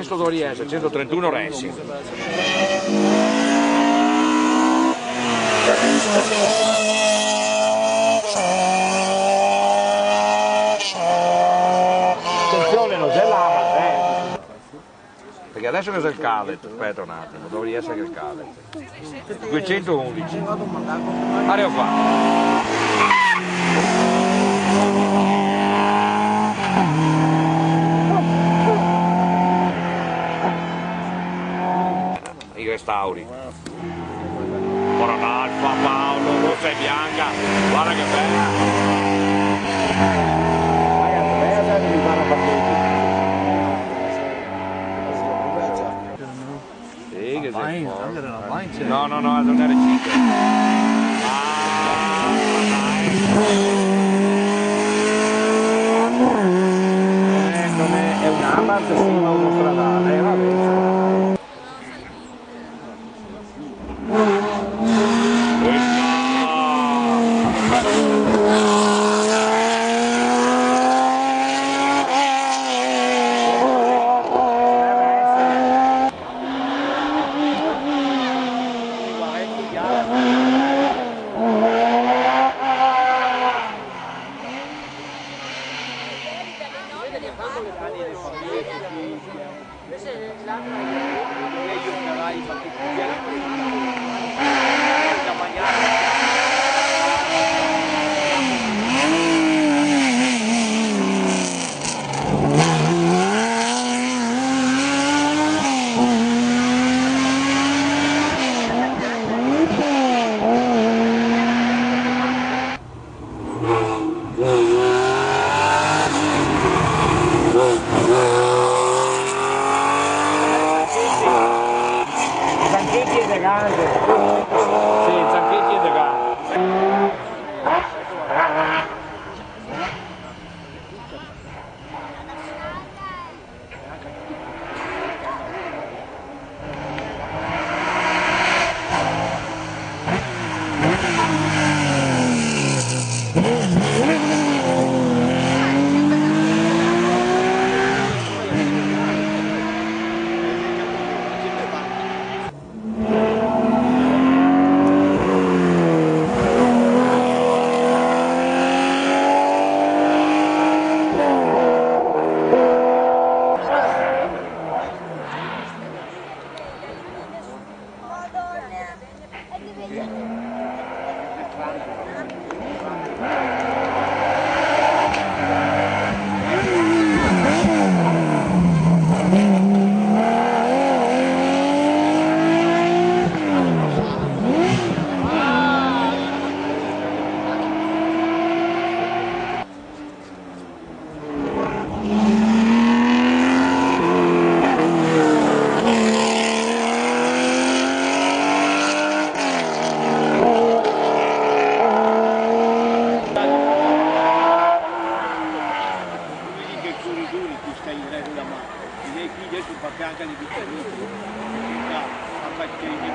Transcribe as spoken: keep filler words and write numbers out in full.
questo dovrebbe essere centotrentuno Racing. Attenzione, non c'è lava, eh. Perché adesso cos'è il cadet? Aspetta un attimo, dovrebbe essere che il cadet. duecentoundici. Mario qua. I restauri. Buon Alfa, Paolo, rossa e bianca, guarda che bella. Ragazzi, bella di fare partiti. Sì, che sei. No, no, no, non è recita. Ah, eh, non è, è un Abarth, sì, ma uno stradale, eh, vabbè. Zanchetti e De Grande. Sì, Zanchetti e De Grande. Anche le